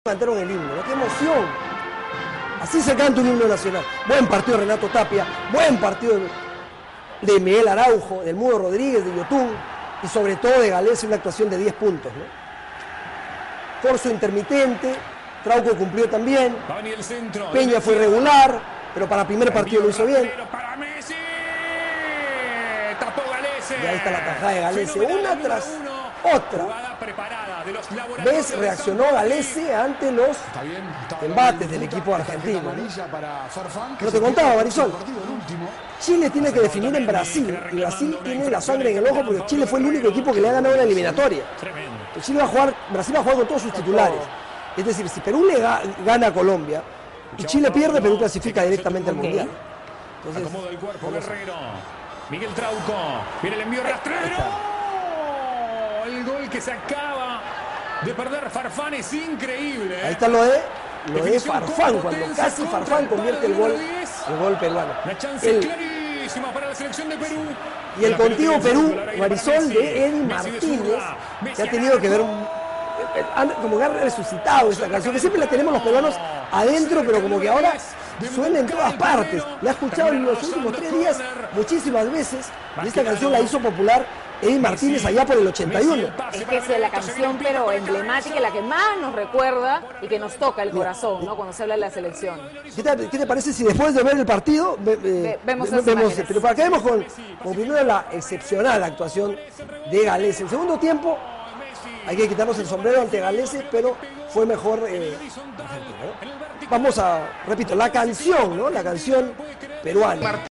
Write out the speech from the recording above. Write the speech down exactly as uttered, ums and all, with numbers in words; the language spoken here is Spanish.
Cantaron el himno, ¿no? ¡Qué emoción! Así se canta un himno nacional. Buen partido de Renato Tapia, buen partido de, de Miguel Araujo, del Mudo Rodríguez, de Yotún y sobre todo de Galese, una actuación de diez puntos, ¿no? Corso intermitente, Trauco cumplió también, Peña fue regular, pero para primer partido lo hizo bien. Y ahí está la tajada de Galese, una tras otra. ¿Ves? Reaccionó Galese ante los embates del equipo argentino, ¿no? No te contaba, Marisol. Chile tiene que definir en Brasil, y Brasil tiene la sangre en el ojo porque Chile fue el único equipo que le ha ganado una eliminatoria. Chile va a jugar, Brasil va a jugar con todos sus titulares. Es decir, si Perú le ga gana a Colombia y Chile pierde, Perú clasifica directamente al Mundial. Entonces, acomoda el cuerpo Guerrero. Miguel Trauco. Viene el envío rastrero. El gol que se acaba de perder Farfán es increíble. Ahí está lo de, lo de Farfán, cuando casi Farfán convierte el gol, el gol peruano. La chance el, clarísima para la selección de Perú. Y el Contigo Perú, Marisol, de Eddie Martínez, que ha tenido que ver un, como que ha resucitado esta canción, que siempre la tenemos los peruanos adentro, pero como que ahora suena en todas partes. La he escuchado en los últimos tres días muchísimas veces, y esta canción la hizo popular Eddie Martínez allá por el ochenta y uno. Es que es la canción pero emblemática, la que más nos recuerda y que nos toca el corazón, ¿no? Cuando se habla de la selección. ¿Qué te, qué te parece si después de ver el partido ve, eh, vemos, ve, vemos, pero para que vemos con, con primero la excepcional actuación de Galese. En segundo tiempo hay que quitarnos el sombrero ante Galese, pero fue mejor eh, Argentina, ¿no? Vamos a, repito, la canción, ¿no? La canción peruana.